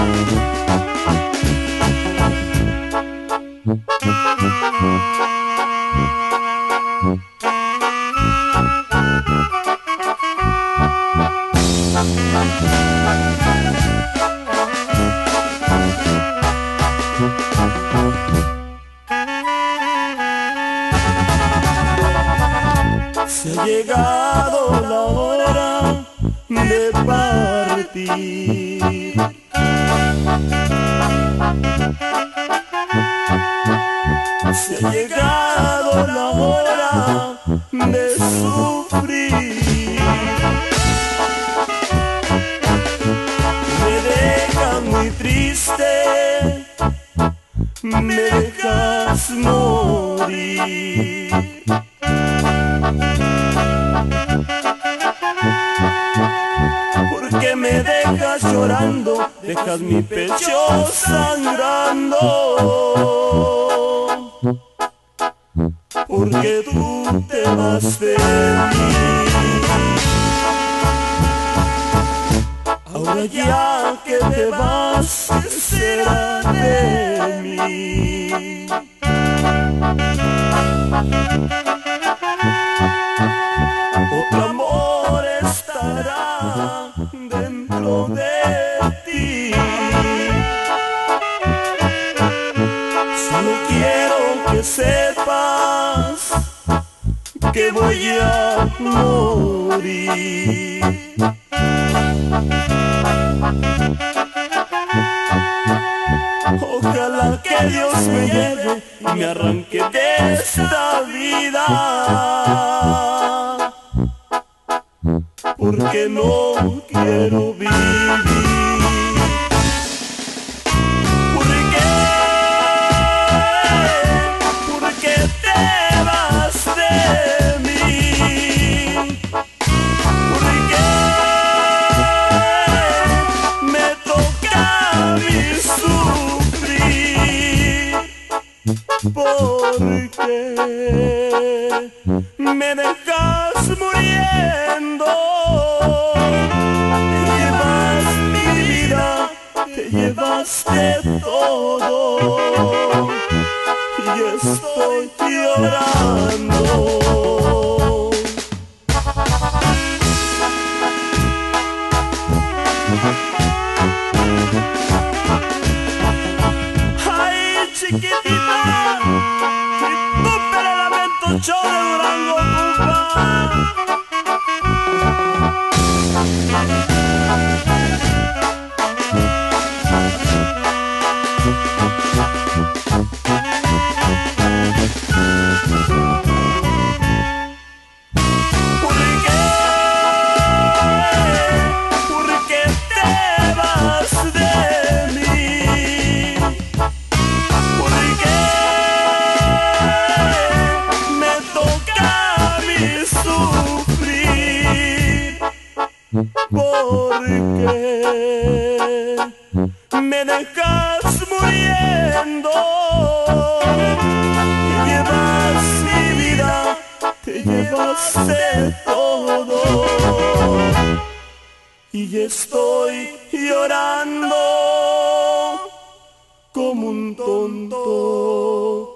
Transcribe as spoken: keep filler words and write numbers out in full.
Se ha llegado la hora de partir. Se ha llegado la hora de sufrir. Me dejas muy triste, me dejas morir. Porque me dejas llorando, dejas mi pecho sangrando. Porque tú te vas de mí. Ahora ya que te vas, ¿qué será de mí? Otro amor estará dentro de ti. Solo quiero que sepas que voy a morir. Ojalá que Dios me lleve y me arranque de esta vida, porque no quiero vivir. ¿Por qué? ¿Por qué te vas de mí? ¿Por qué me toca a mí sufrir? ¿Por qué me dejas muriendo? Te llevas mi vida, te llevaste todo, y estoy llorando. Ay, chiquitita, si tú te la lamento, yo de Durango, compa. ¿Por qué? ¿Por qué te vas de mí? ¿Por qué me toca a mí sufrir? ¿Por qué me dejas muriendo? Te llevas mi vida, te llevaste todo, y estoy llorando como un tonto.